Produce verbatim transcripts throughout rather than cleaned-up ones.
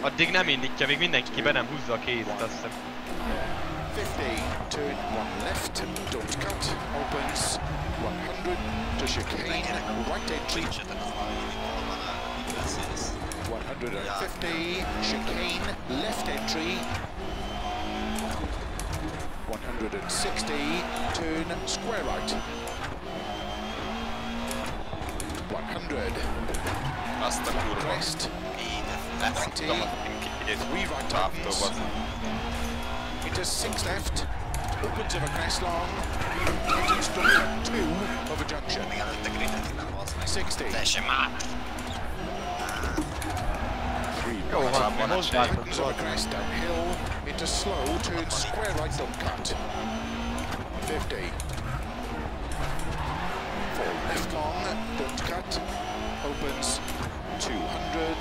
Addig nem indítja, még mindenki be nem húzza a kézet, azt hiszem. fifty, turn one left, don't cut, opens, one hundred, to chicane, right entry, one hundred fifty, chicane, left entry, one hundred sixty, turn square right, one hundred, azt a kurva. crest, ninety, three right tightens, into six left, opens of a crest long, tightens to two of a junction, sixty, Jó van, mi hozzátok tightens of a crest downhill, into slow, turns square right, don't cut, fifty, four left long, don't cut, opens, two hundred,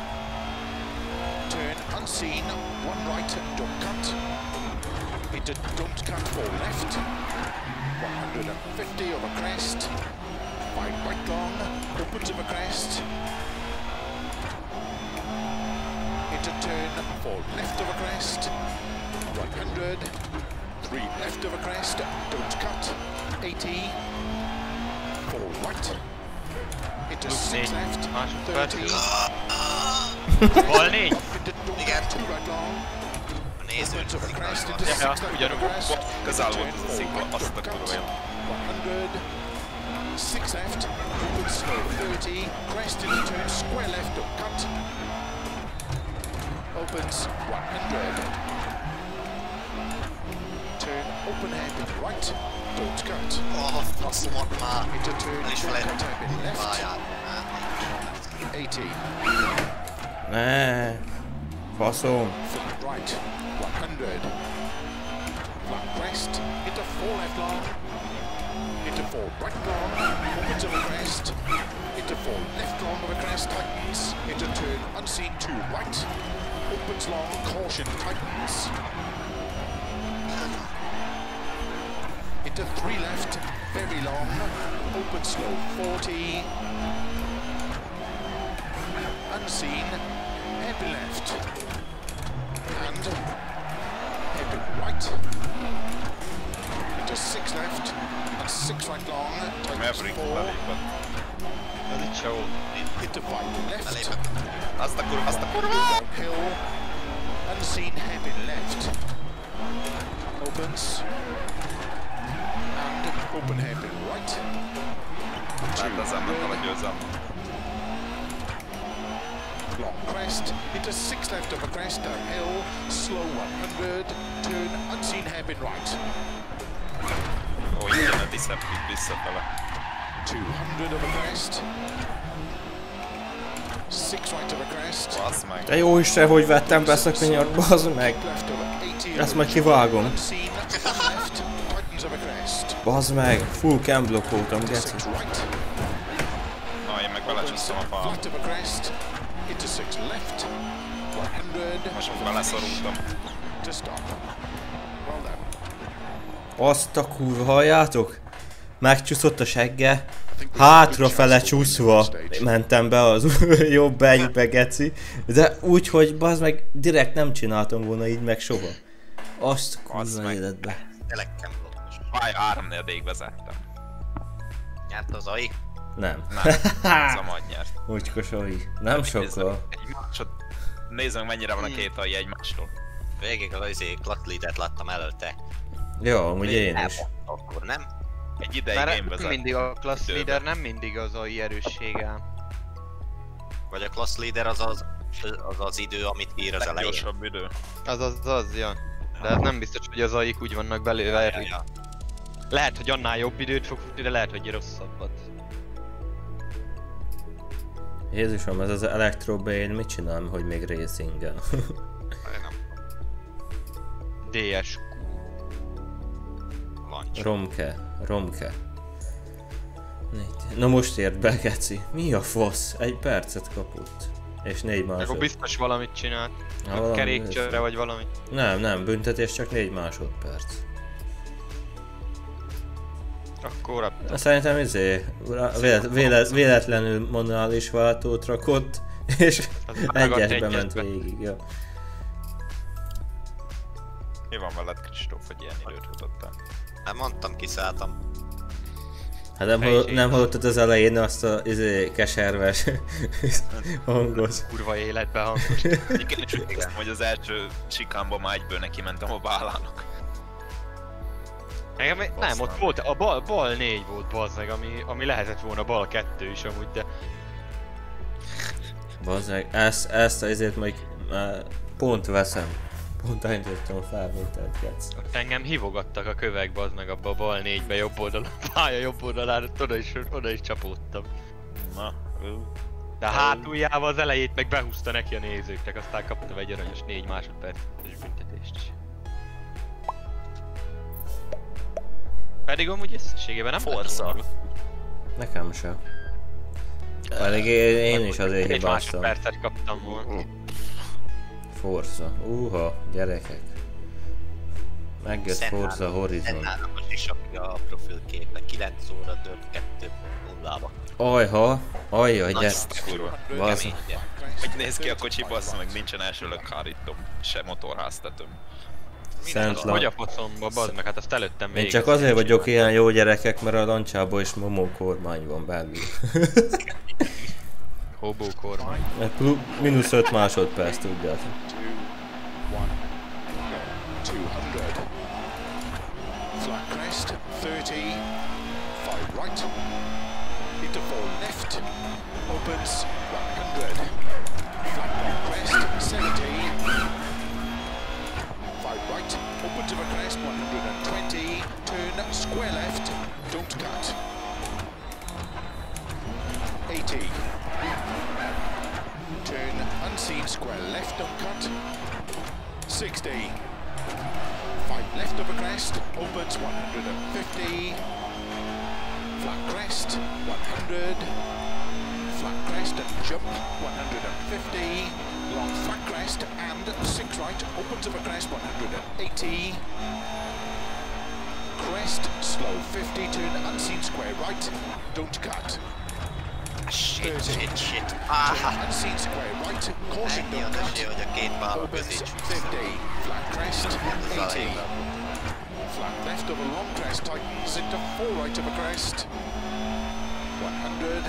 turn unseen, one right, don't cut, into don't cut, four left, one hundred fifty of a crest, five right long, opens of a crest, into turn, four left of a crest, one hundred, three left of a crest, don't cut, eighty, four right, into six left, thirty, Hol négy? igen, two right long, opens of a crest, into Ja, six ja, left of a ugyanúgy. crest, Közel volt ez a szikla, azt a kurva jó. one hundred, six left, open slow, thirty, crest into turn, square left, don't cut, opens, one hundred, turn, open hairpin right, don't cut, Oh, faszomat már! into turn, El is don't cut felejtettem hairpin a left, pályát. eighty, Ne, faszom. flat right, one hundred, flat crest, into four left long, into four right long, opens of a crest, into four left long of a crest, tightens, into turn unseen two right, opens long, caution, tightens, into three left, very long, open slow, forty, unseen, hairpin left, and hairpin right, into six left, and six right long, tightens Maverick four, belépett. Az itt se volt. into five left, Belépett. Azt a kurva, azt a kurva! downhill, unseen hairpin left, opens, and open hairpin right, Hát ezen nem kell a győzem. long crest, into six left of a crest, downhill, slow one hundred, turn unseen hairpin right, Ó, igen, vissza, visszafele. two hundred of a crest, six right of a crest, Basz meg. De jó Isten, hogy vettem be ezt a kanyart, bazd meg. left of a eighty, Ezt majd kivágom. unseen, left, tightens of a crest, Bazd meg, full cam blokkoltam, geci. six right, Na, én meg belecsúsztam a fal. flat of a crest, into six left, one hundred, Most beleszorultam. to stop, well done. Azt a kurva, halljátok? Megcsúszott a segge. Hátrafele csúszva mentem be az jobb egybe, geci. De úgy, hogy bazd meg, direkt nem csináltam volna így meg soha. Azt Bazd kurva meg. életbe. Tényleg kemblokos. Pály három négyig vezettem. Nyert az á i? Nem. Nem, ez a majd nyert. Úgykosai. Nem sokkal. Egy másod... Nézd meg mennyire van a két á i egymástól. Végig az izé class leadert láttam előtte. Jó, amúgy én is. Elmondta akkor, nem? Egy ideig én Mert vezettem. mindig a class Időben. leader nem mindig az á i erőssége. Vagy a class leader az az, az, az idő, amit ír az elején. Leggyorsabb idő. Az az az, ja. De hát nem biztos, hogy az á i-k úgy vannak belőle. Ja, ja. Lehet, hogy annál jobb időt fog futni, de lehet, hogy rosszabbat. Jézusom, ez az Electrobane mit csinál, hogy még racing-el? Nem. dé es kú. Launch. Romke, Romke. Négy- Na most ért be, geci. Mi a fasz? Egy percet kapott. És négy Akkor másod. biztos valamit csinált. Ha, valami Kerékcsőre ez- vagy valami. Nem, nem, büntetés csak négy másodperc. Akkor Szerintem izé, vélet, vélet, véletlenül manuális váltót rakott, És Vágott egyesbe ment egyesbe. végig, jó. Mi van veled, Kristóf, hogy ilyen időt futottál? Hát mondtam, kiszálltam. Hát nem, hall, nem hallottad az elején azt a izé, keserves hangot. Kurva életben hangos. Egyébként is úgy néztem, hogy az első sikámban már egyből neki mentem a bálának. Engem, nem, ott volt, a bal, bal négy volt bazzeg, ami, ami lehetett volna bal kettő is amúgy, de... Bazzeg, ezt, ezt azért majd uh, pont veszem. Pont elindítottam a felvételt, Gec. Ott engem hívogattak a kövek, bazd meg abba a bal négybe jobb oldalon, a pálya jobb oldalára, oda is, oda is csapódtam. Na, ő. De a hátuljával az elejét meg behúzta neki a nézőknek, aztán kaptam egy aranyos négy másodperces büntetést is. Pedig amúgy összességében nem Forza. lett volna. Nekem sem. Pedig én, én is azért Egy hibáztam. másodpercet kaptam volna. Forza. Uha, gyerekek. Megjött Forza Horizon. Szennának a sisakja a profilképe. kilenc óra dört kettő nullába. Ajha, ajjaj, gyere. Kurva. Bazd. Kemény, ugye? Hogy néz ki a kocsi, bassz meg, nincsen első lökhárítom, se motorháztetőm. Szent Hogy a la... focomba, bazd meg, hát azt előttem végig. Én csak azért vagyok ilyen jó gyerekek, mert a lancsában is momó kormány van belül. Hobó kormány. Mert plu- mínusz öt másodperc, tudjátok. two hundred. Flat crest, thirty. Five right. Into four left. Opens, one hundred. Flat long crest, seventy. Five right. Open to the crest, one hundred twenty. Turn, square left. Don't cut. eighty. Turn, unseen, square left, don't cut. sixty. Five left of a crest, opens one hundred fifty. Flat crest, one hundred. Flat crest and jump, one hundred fifty. Long flat crest and six right, opens of a crest, one hundred eighty. Crest, slow fifty, turn unseen, square right, don't cut. Shit, shit, shit. Ah, Unseen square right, caution, ennyi don't az cut. esély, hogy a két váló közé Opens csúsz. fifty, flat crest, Ez az eighty. elejében. Flat left of a long crest tightens into four right of a crest. one hundred.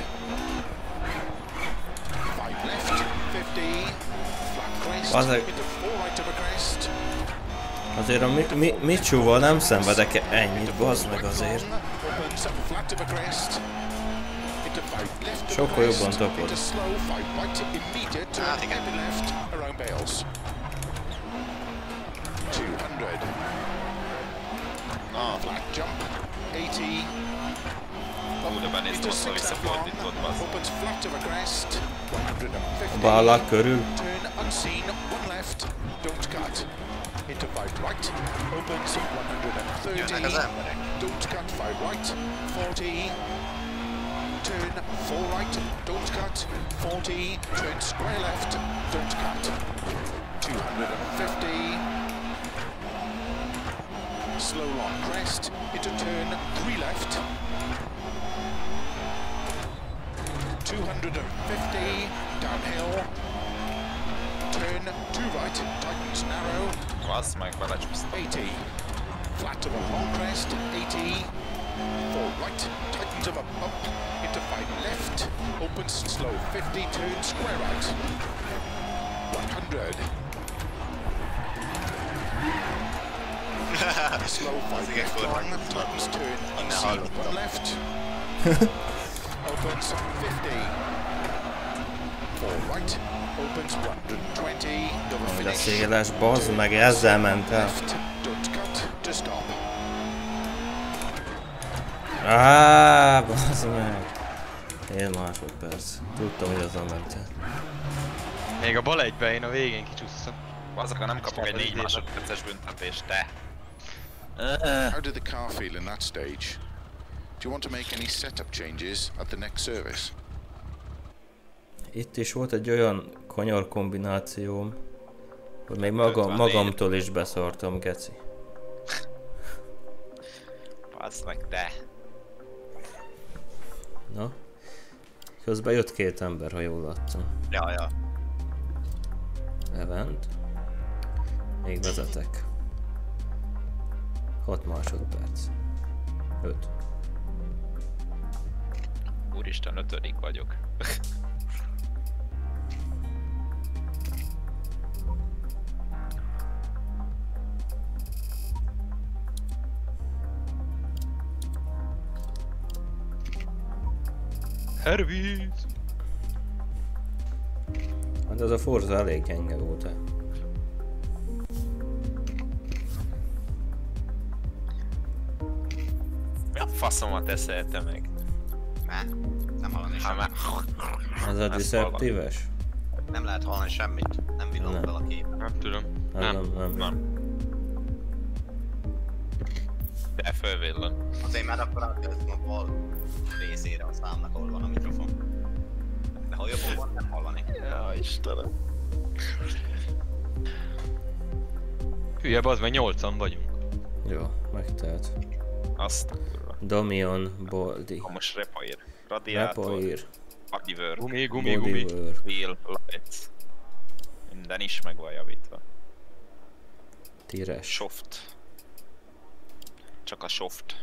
Five left, fifty. Flat crest Bazeg. into four right of a crest. Azért a mi, mi, Micsúval nem szenvedek ennyit, bazd meg azért. Opens flat of a crest. Into five left of a Sokkal crest. jobban tapod. Into slow, five right, immediate, turn Ah, igen. heavy left, around Bales. two hundred. Ah, Flat jump, eighty. Hú, de benéztem, Into azt a six left visszafordított, long, bassz. opens flat of a crest, one hundred fifty. A ballak körül. Turn unseen, one left, don't cut. Into five right, opens one hundred Jönnek az thirty. emberek. Don't cut, five right, forty. Turn four right, don't cut, forty. Turn square left, don't cut. two hundred fifty. Slow long crest, into turn three left. two hundred fifty, downhill. Turn two right, tightens narrow. Bassz meg, belecsúsztam. eighty. Flat of a long crest, eighty. Four right, tightens of a bump. Into five left, opens slow fifty, turn square right. one hundred. Slow five Igen, left kormány. long, tightens turn Innen unseen, hallottam. one left. Opens fifty. Four right, opens one hundred twenty. Double De finish. széles, bazd meg, ezzel ment el. Left, don't cut, to stop. Áááá, bazd meg. Fél másodperc. Tudtam, hogy azzal ment el. Még a bal egyben én a végén kicsúsztam. Bazzak, ha nem kapok egy négy Stabilization. másodperces büntetést, te. How did the car feel in that stage? Do you want to make any setup changes at the next service? Itt is volt egy olyan kanyar kombinációm, hogy még magam, magamtól is beszartam, geci. Bassz meg, te. Na? Közben jött két ember, ha jól láttam. Ja, ja. Event. Még vezetek. hat másodperc. öt. Úristen, ötödik vagyok. Hervíz! Hát ez a Forza elég gyenge volt -e. Mi a faszomat eszel te meg? Ne, nem hallani Ha semmit. már... Ez a Ez deceptíves? Nem lehet hallani semmit. Nem villog Nem. fel a kép. Nem tudom. Nem, Nem. nem, nem. Nem. De fölvillan. Azért már akkor átkezdtem a bal részére a számnak, ahol van a mikrofon. De ha jobban van, nem hallani. Ja, Istenem. Hülye, bazd meg, nyolcan vagyunk. Jó, megtehet. Azt a kurva. Damian Baldi. Ha most repaír. Radiátor. Repaír. Bodywork. Gumi, gumi, gumi. Bodywork. Wheel. Lights. Minden is meg van javítva. Tires. Soft. Csak a soft.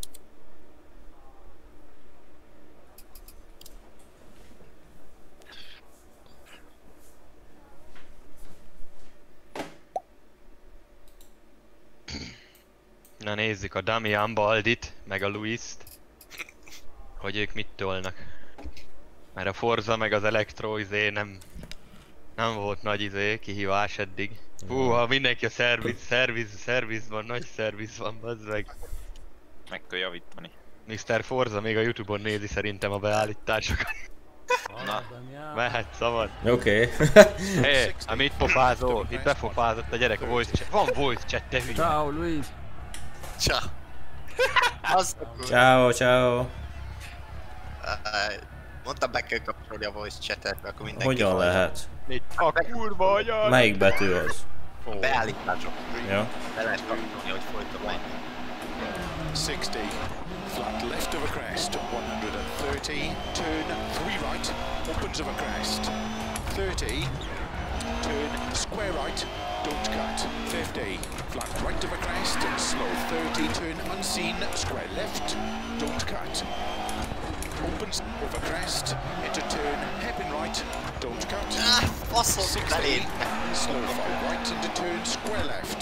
Na nézzük a Damian Baldit, meg a Luist. Hogy ők mit tolnak. Mert a Forza meg az Electro izé nem... Nem volt nagy izé, kihívás eddig. Húha, mindenki a szerviz, szerviz, szervizban, nagy szerviz van, bazd meg. Meg kell javítani. miszter Forza még a Youtube-on nézi szerintem a beállításokat. Na, Mehet, szabad. Oké. Hé, hát mit pofázol? Itt befofázott a gyerek a voice chat. Van voice chat, te hülye. Ciao Luis. Csá. Az a kurva. Ciao, ciao. Áj, mondtam, be kell kapcsolni a voice chatet, akkor mindenki Hogyan hallja. lehet? Mit a kurva anyag? Melyik betű az? A beállítások. Ja. Be lehet kapcsolni, hogy folyton megy. sixty. Flat left of a crest. one hundred thirty. Turn three right. Opens of a crest. thirty. Turn square right. Don't cut. fifty. Flat right of a crest. Slow thirty. Turn unseen. Square left. Don't cut. Opens over crest. Into turn. Hairpin right. Don't cut. Ah, faszom, sixty. belém. Slow five right into turn. Square left.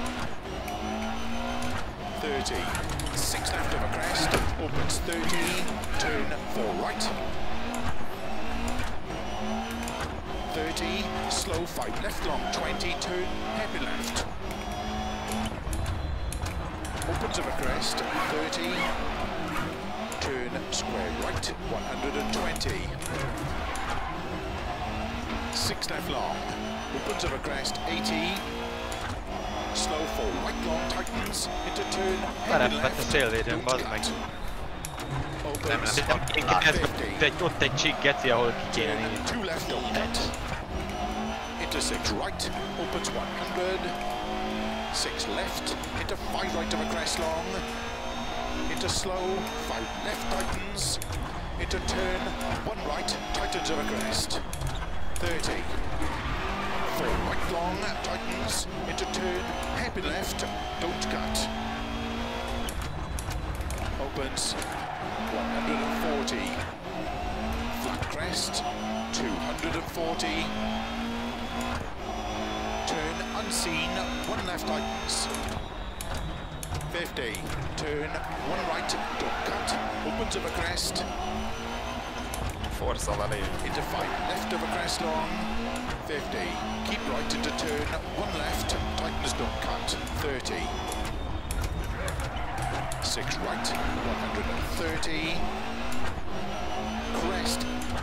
thirty. Six left of a crest. Opens thirty. Turn four right. thirty. Slow five left long. twenty. Turn happy left. Opens of a crest. thirty. Turn square right. one hundred twenty. Six left long. Opens of a crest. eighty. Slow four right long tightens into turn heavy Belepett a left. szélvédőn, Don't bazd meg. cut. Nem Opens lesz Nem, inkább ez ott egy, ott egy csík geci, ahol ki kéne nézni. two left don't cut. Into six right. Opens one hundred. Six left. Into five right of a crest long. Into slow. Five left tightens. Into turn. One right. Tightens of a crest. thirty. Four right long. Tightens. Into turn. Happy left. Don't cut. Opens. one hundred forty. Flat crest. two hundred forty. Turn unseen. One left tightens. fifty. Turn. One right. Don't cut. Opens of a crest. Forza elé. Into five left of a crest long. fifty. Keep right into turn. One left. Tightens. Don't cut. thirty. Six right. one hundred thirty. Crest.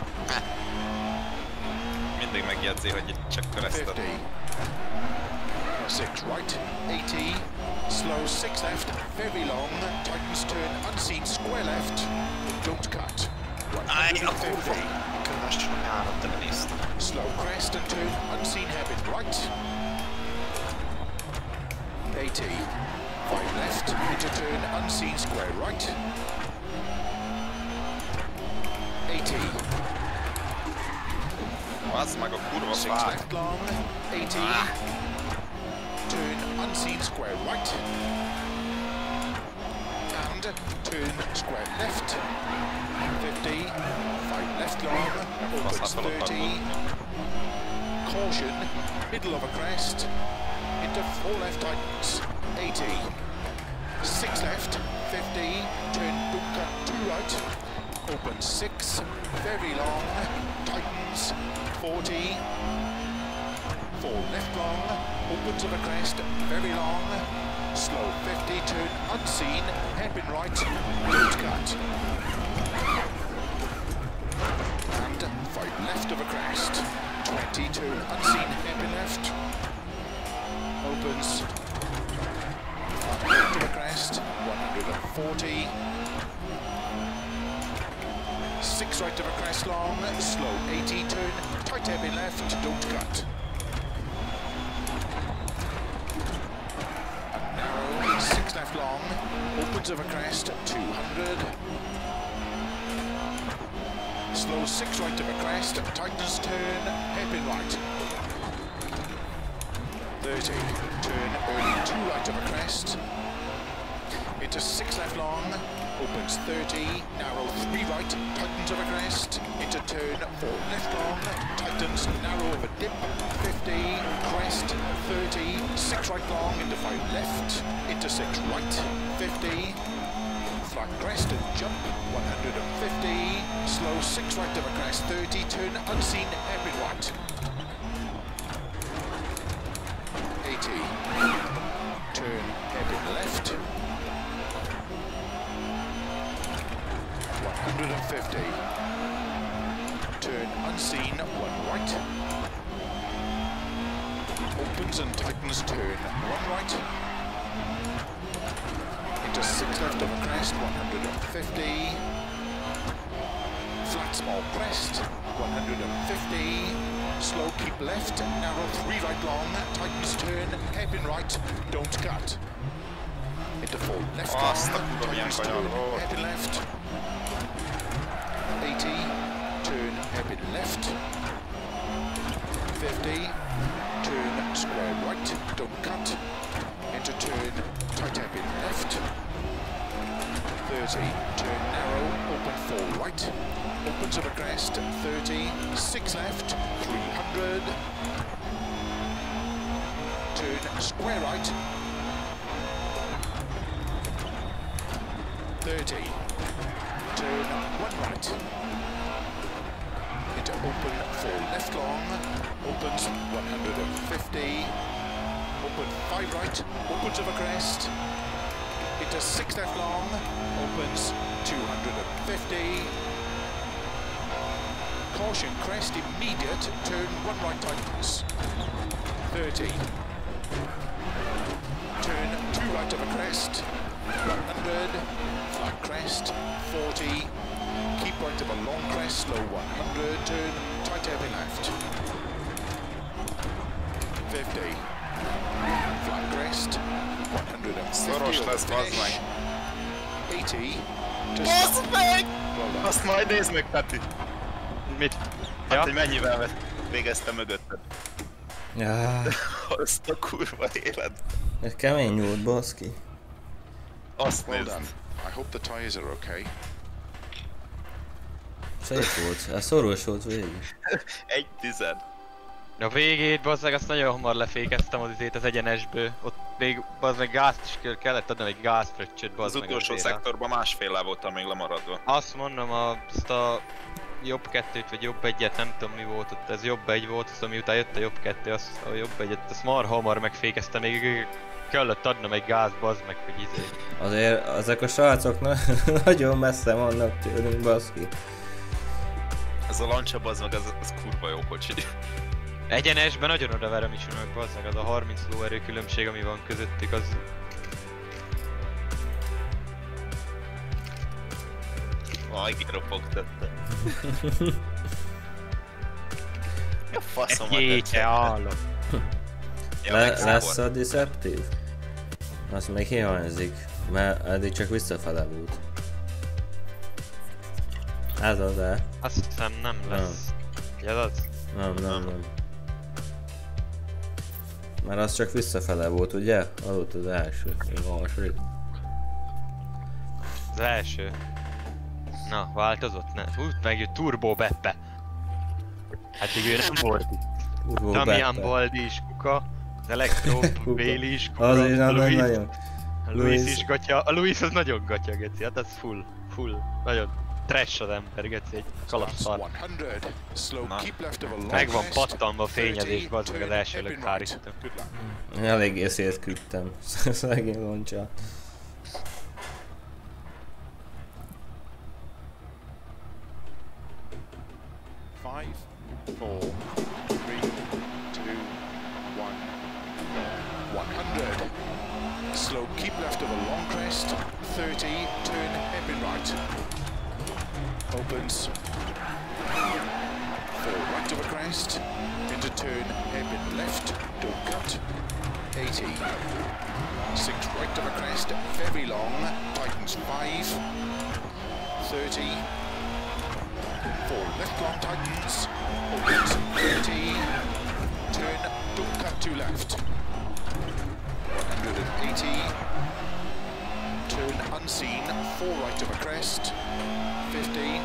Mindig megjegyzi, hogy itt csak keresztet. fifty. Six right, eighty. Slow six left, very long. Tightens turn, unseen, square left. Don't cut. Aj, a kurva. one hundred fifty. Most csinálod te nézd. Slow crest and turn, unseen habit right. eighty. Five left, into turn, unseen, square right. eighty. Az meg a kurva Six fák. left long, eighty. Turn unseen square right. And turn square left. fifty. Five left long, opens thirty. Caution, middle of a crest. Into four left tightens, eighty. Six left, fifty. Turn bunker two right. Open six, very long, tightens, forty. Four left long, opens of a crest, very long. Slow fifty, turn unseen, hairpin right, don't cut. And five left of a crest, twenty, turn unseen, hairpin left. Opens, left of a crest, one hundred forty. Six right of a crest long, slow eighty, turn, tight heavy left, don't cut. And narrow, six left long, opens of a crest, two hundred. Slow six right of a crest, tightens turn, hairpin right. thirty, turn early two right of a crest. Into six left long, opens thirty, narrow three right, tightens of a crest, into turn four left long, tightens narrow of a dip, fifty, crest, thirty, six right long, into five left, into six right, fifty, flat crest and jump, one hundred fifty, slow six right of a crest, thirty, turn unseen, hairpin right, eighty, turn hairpin left, one hundred fifty. Turn unseen, one right. Opens and tightens turn, one right. Into six left of a crest, one hundred fifty. Flat small crest, one hundred fifty. Slow keep left, narrow three right long, tightens turn, hairpin right, don't cut. Into full left long, tightens turn, hairpin left. eighty, turn hairpin left, fifty, turn square right, don't cut, into turn tight hairpin left, thirty, turn narrow, open four right, opens of a crest, thirty, six left, three hundred, turn square right, thirty, turn one right, into open four left long, opens one hundred fifty, open five right, opens of a crest, into six left long, opens two hundred fifty, caution crest immediate, turn one right tightens, thirty, turn two right of a crest, one hundred, flat crest, forty, keep right of a long crest, slow one hundred, turn tight heavy left, fifty, flat crest, one hundred Szoros fifty, lesz, bazd meg. eighty, to Bazd stop. meg! Well done. Azt majd nézd meg, Peti. Mit? Hát, Ja? hogy mennyivel vett- végezte mögötted. Ja, Azt a kurva élet. ez kemény nyúlt, baszki. Azt Well nézd. done. I hope the tyres are okay. Szép volt, ez szoros volt végig. Egy tized. A végét, bazzeg, azt nagyon hamar lefékeztem az izét az egyenesből. Ott még bazzeg gázt is kell- kellett adnom egy gázfröccsöt, Az bazzeg utolsó azért. szektorban másfél láb voltam még lemaradva. Azt mondom, azt a jobb kettőt vagy jobb egyet, nem tudom mi volt ott, ez jobb egy volt, azt miután jött a jobb kettő, azt a jobb egyet, azt mar hamar megfékeztem, még kellett adnom egy gáz, bazd meg, hogy izé. Azért ezek a srácok na nagyon messze vannak tőlünk, baszki. Ez a lancsa az meg, ez, ez kurva jó kocsi. Egyenesben nagyon odaverem is önök, bazd meg, az a harminc lóerő különbség, ami van közöttük, az... Aj, kiropogtatta. Mi a faszom Egy jéte állom. Le, lesz a Deceptive? Azt még hiányzik, mert eddig csak visszafele volt. Ez az, de... Azt hiszem nem lesz. Ja, az? Nem, nem, nem. Már az csak visszafele volt, ugye? Az volt az első, én a második. Az első. Na, változott? Ne. Úgy megjött Turbo Beppe. Hát így ő nem volt itt. Turbo Damian Beppe. Baldi is kuka. Az Electro Bailey is kuka. Azért a nem Luis, nagyon. a Luis Luis. is gatya. A Luis az nagyon gatya, geci. Hát az full. Full. Nagyon trash az ember, geci. Egy kalapszar. one hundred. Slow, Na. keep left of a long Meg van crest. pattanva a fényezésbe, az meg az thirty, első turn, előtt hairpin right. hárítottam. Good luck. Én eléggé szétküldtem. Szegény loncsát. Five, four, three, two, one. one hundred. Slow, keep left of a long crest. thirty, turn hairpin right. Opens. Four right of a crest. Into turn hairpin left. Don't cut. eighty. Six right of a crest. Very long. Tightens five. thirty. Four left long tightens. Opens thirty. Turn, don't cut to left. one hundred eighty. Turn unseen. Four right of a crest. fifty.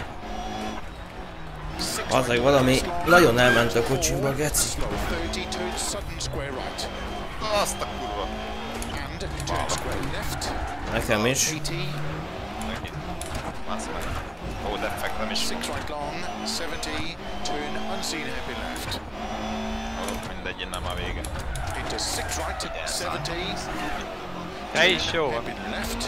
Six Az meg right valami of a crest long. nagyon elment a kocsimba, geci. Slow thirty. Turn sudden square right. Azt a kurva. And turn square left. Nekem is. eighty. Megint. Basz meg. Ó, defektem is. Six right long. seventy. Turn unseen hairpin left. Ó, mindegy, innen már vége. Into six right. seventy. Te is jó van. Hairpin left.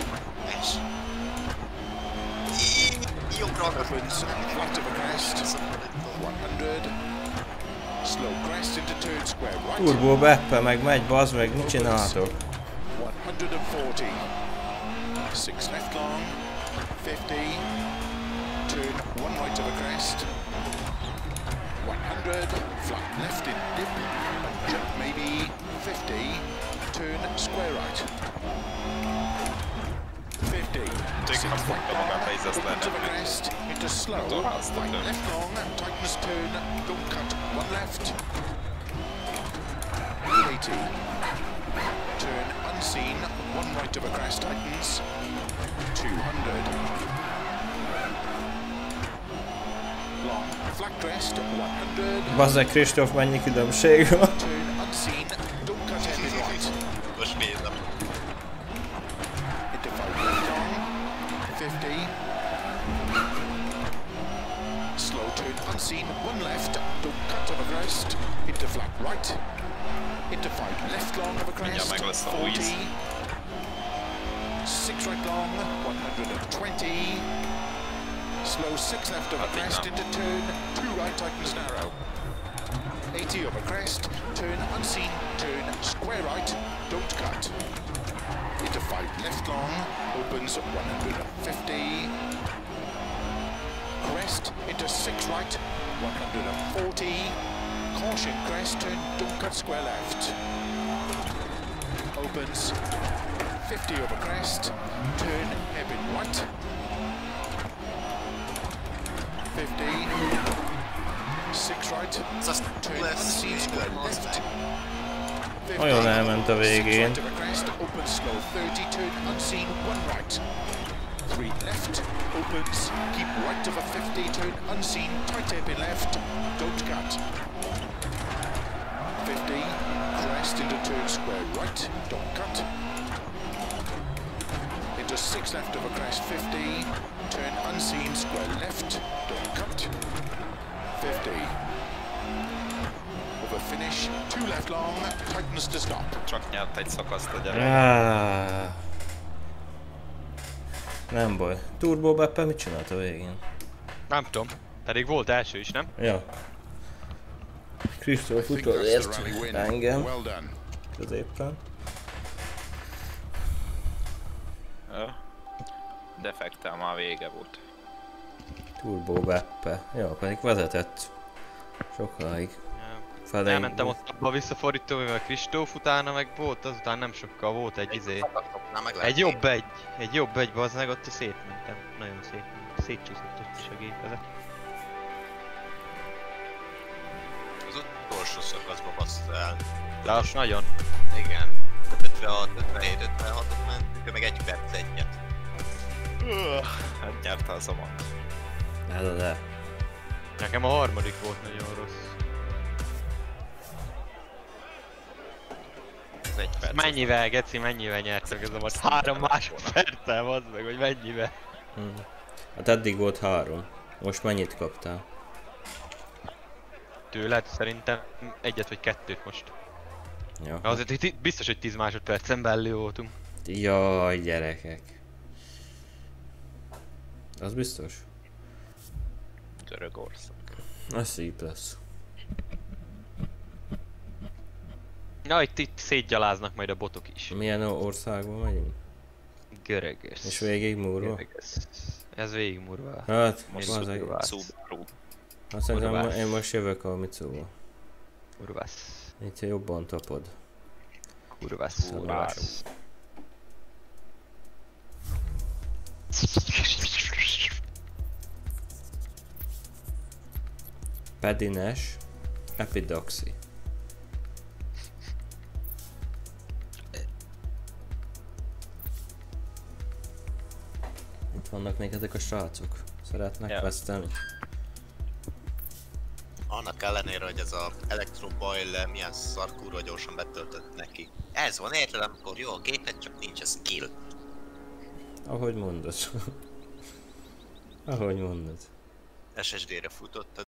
Jobbra akarsz. Opens right of a crest. one hundred. Slow crest into turn square right. Turbo Beppe meg megy, bazd meg, mit csináltok? one hundred forty. Six left long. fifty. Turn one right of a crest. one hundred. Flat left in dip. Jump maybe. fifty. Turn square right. fifty. Tényleg nem fogta magát, ha ez azt Opens of a lehet. crest into slow. Don't ask the Right turn. left long. Tightens turn. Don't cut. One left. eighty. Turn unseen. One right of a crest tightens. two hundred. Long. Flat crest. one hundred. Bazd meg, Kristóf, mennyi különbség van. Turn unseen. Don't cut heavy right. Most nézem. Into five left long. fifty. Slow turn unseen. One left. Don't cut of a crest. Into flat right. Into five left long of a crest. meg lesz a forty. Louise. Six right long. one hundred twenty. Slow six left of a I think crest now. into turn. Two right tightens narrow. eighty of a crest. Turn unseen. Turn square right. Don't cut. Into five left long. Opens one hundred fifty. Crest into six right. one hundred forty. Caution crest. Turn. Don't cut square left. Opens. fifty over crest. Turn hairpin right. fifty. six right. Just Turn less unseen square left. fifty. Nagyon elment a végén. Six right over crest. Open slow thirty. Turn unseen one right. three left. Opens. Keep right of a fifty. Turn unseen. Tight hairpin left. Don't cut. fifty. Crest into turn square right. Don't cut. Into six left of a crest. fifty. Turn unseen square left. Don't cut. fifty. Over finish. Two left long. Tightens to stop. Csak nyert egy szakaszt a gyerek. Ah. Nem baj. Turbo Beppe mit csinált a végén? Nem tudom. Pedig volt első is, nem? Ja. Kristóf I think that's the utolért rally win. engem Well done. középen. Ja. Defektel már vége volt. Turbo Beppe. Ja, pedig vezetett sokáig. Feleig. Elmentem ott abba a visszafordítóba, mivel Kristóf utána meg volt, azután nem sokkal volt egy izé. Na, meg lehet. Egy jobb egy, egy jobb egy, bazd meg, ott szétmentem. Nagyon szét, szétcsúszott ott is a gépezet. utolsó szakaszba bassza el. De az nagyon. Igen. ötvenhat, ötvenhét, ötvenhatot mentünk, meg egy perc egyet. Hát nyerte az a mat. De, de. Nekem a harmadik volt nagyon rossz. Ez egy perc. Mennyivel, Geci, mennyivel nyertek ez a mat? Három másodperccel, vazd meg, hogy mennyivel? Hm. Hát eddig volt három. Most mennyit kaptál? Tőled szerintem egyet vagy kettőt most. Ja. Azért itt biztos, hogy tíz másodpercen belül voltunk. Jaj, gyerekek. Az biztos? Törökország. Az szép lesz. Na, itt, itt szétgyaláznak majd a botok is. Milyen országban megyünk? Görögös. És végig múrva? Görögös. Ez végig murva. Hát, Most az egy... Urvász. Subaru. Azt szerintem Urvász. én most jövök a Mitsuba. Urvász. Itt jobban tapod. Urvász. Urvász. Pedines, Epidoxy. Itt vannak még ezek a srácok. Szeretnek Ja. veszteni. Annak ellenére, hogy ez a elektroboiler milyen szarkúra gyorsan betöltött neki. Ez van, érted, amikor jó a gépet, csak nincs a skill. Ahogy mondod. Ahogy mondod. es es dé-re futott